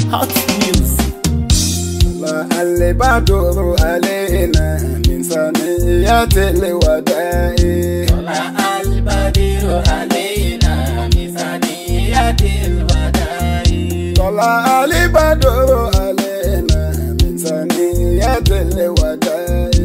hot music. Al-Badru alayna min saniyatil wada'i. Al-Badru alayna min saniyatil wada'i. Al-Badru alayna min saniyatil wada'i.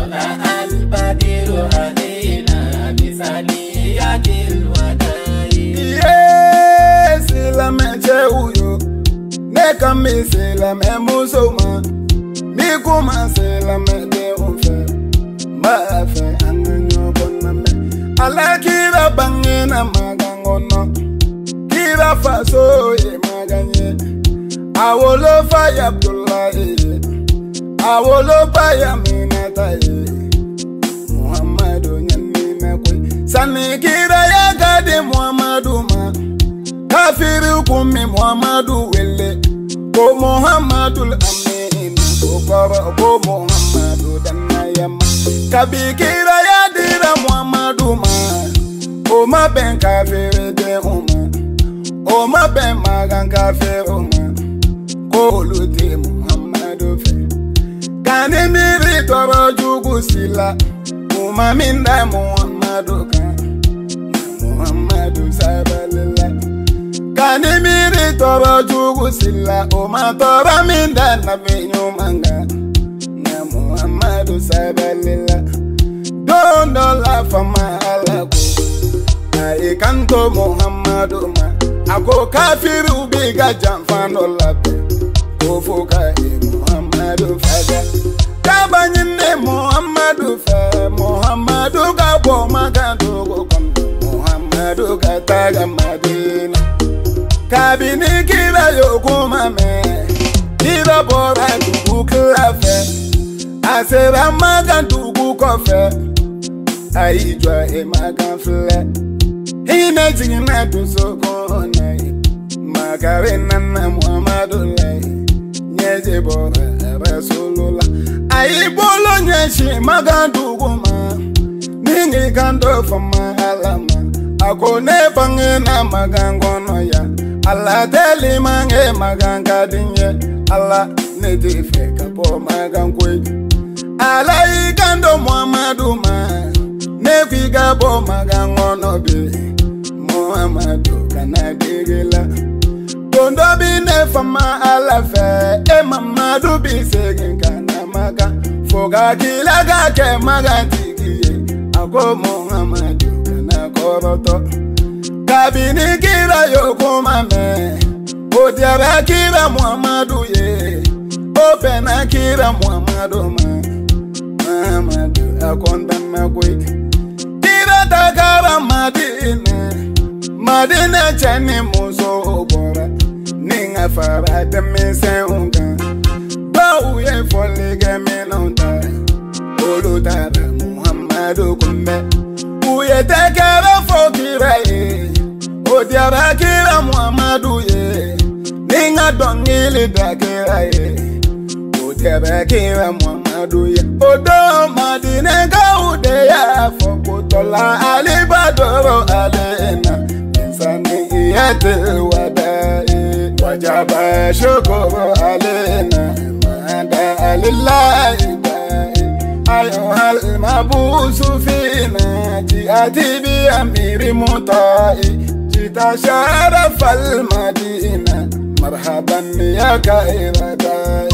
Al-Badru alayna min saniyatil wada'i. Yes, la meche uyo. Neka mi se la me musoma. Mi kuma se la me de unfe. Ma fe anganyo kona me. Ala kira bangena magangono. Kira faso ye maganye. Awolo faya Abdullahi. Awolo faya minata ye. Muhammadu nyami mekwe. Sani kira ya gade Muhammadu ma. Kafiri kumi Muhammadu wele. Ko Muhammadu amin. Ko Muhammadu danayama. Kabikira ya dira Muhammadu ma. O ma ben kafiri de uma. O ma ben magan kafiri uma. Ko luti Muhammadu fe. Kani miri toro jugu sila. Uma minda Muhammadu kan. Muhammadu sabalila. Kani miri toro jugu sila. Uma toro minda na vinyo manga. Na Muhammadu sabalila. Don't laugh for my alako. I can't go Muhammadu ma. Ako kafiru biga jamfano lape. Kofuka Muhammadu faga. Kabanyine Muhammadu fa. Muhammadu gabo magando gokondo. Muhammadu kataga Madina. Kabini kira yokuma me. Kira bora dugu klafe. Asera magandugu kofe. Aijwa maganfle. Hina jina tuzokona. Magarena na Muhammadu lai. Nyeje bora Rasulullah. Aibolo nyeshi magandugu ma. Ningi kando fama alama. Akone pangena magangono ya. Allah teli mange maganga dinye. Allah nedife kapo magankwe. Allah ikando Muhammadu ma. Nefi gabo magangono bi. Muhammadu kanadigila. Kondo bi nefama alafe. Muhammadu bi segin kana maga. Foga kilaga ke magantigiye. Ako Muhammadu kanakoroto. Kabini kira yokuma me. Odiara kira Muhammadu ye. Opena kira Muhammadu ma. Muhammadu akonda makwe. Kira takara Madina. Madina chani muso obora. Ninga fara temise unga. Bau ye folige minonta. Olutara Muhammadu kumbe. Uye tekara fokira ye. Odiara kira Muhammadu ye. Ninga dongili dakira ye. Odiara kira Muhammadu ye. Odo Madina gaude ya fokutola. Al-Badru alayna min saniyatil wada'i. Wajaba shukru alayna mada lillahi da'i. Ayuhal mabusu fina ji'ati bi amiri muta'i. Jita sharafal madina marhaban ya kaira da'i.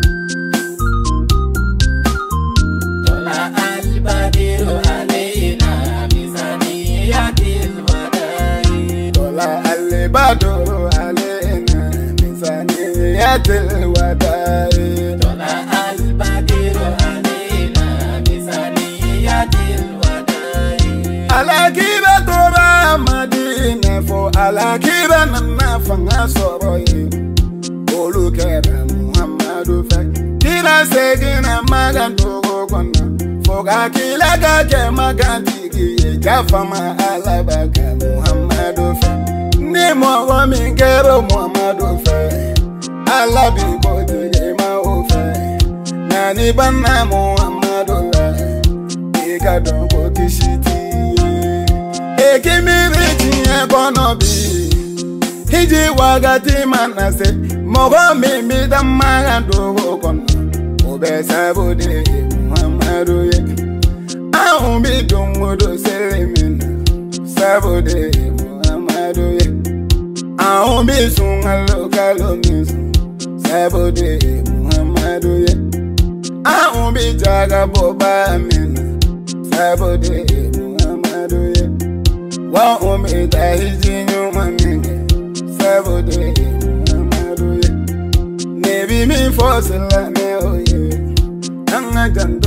Al-Badru alayna min saniyatil wada'i. Al-Badru alayna min saniyatil wada'i. Al-Badru alayna min saniyatil wada'i. Alakira tora Madina fo alakira nana fanga soroye. Olu kera Muhammadu fa. Kira segina magandogo kona. Foga kila kake magantigi jafama alabaka Muhammadu fa. Ni mwa mingero Muhammadu fa. Alabi kodige ma ufa. Nani banna Muhammadu la. Ika dongo kishiti. Ekimiri tinye kono bi. hiji wagati manase mogo mimi damaga dogo kono obe sabode Muhammadu ye aumbi dungudu selimina sabode Muhammadu ye aumbi sungalo kalomisu sabode Muhammadu ye aumbi jaga boba amina sabode Muhammadu ye wa umi tahiji nyuma minge sabode Muhammadu ye nebi mi fosila me oye nanga jan